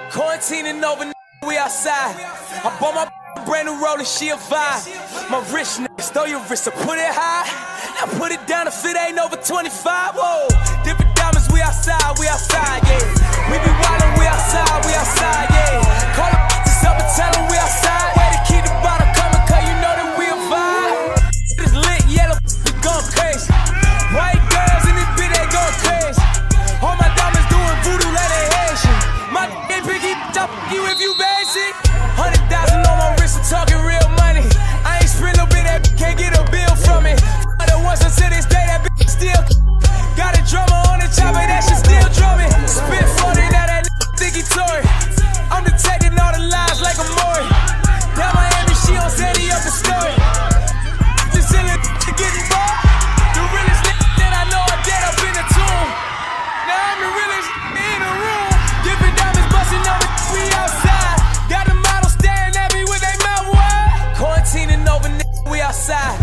Quarantining over, we outside. I bought my brand new roller, she a vibe. My rich niggas, throw your wrist, so put it high. Now put it down if it ain't over 25. Whoa, different diamonds, we outside, yeah. We be wildin', we outside, yeah. Call the bitches up and tell them we outside. Yeah, to keep the bottle coming, cause you know that we a vibe. It's lit, yellow, we going crazy. White girls in this bitch, they going crazy. All my diamonds doing voodoo like they Haitian. My ain't picky, up you if you basic. 100,000 on my wrist, I'm talking real money. I ain't sprint no bit, that can't get a bill from it. The ones until this day, that bitch still got a drummer on the chopper, that shit still drumming. Spit 40, now that think he tore it. I'm detecting all the lies like a Maury. Down Miami, she on Zeddy up the story. Just chillin', getting bored. The realest that I know are dead up in the tomb. Now I'm the realest in the room. Different diamonds busting on me, we outside. Got the model staring at me with they mouth wide. Quarantining over, we outside.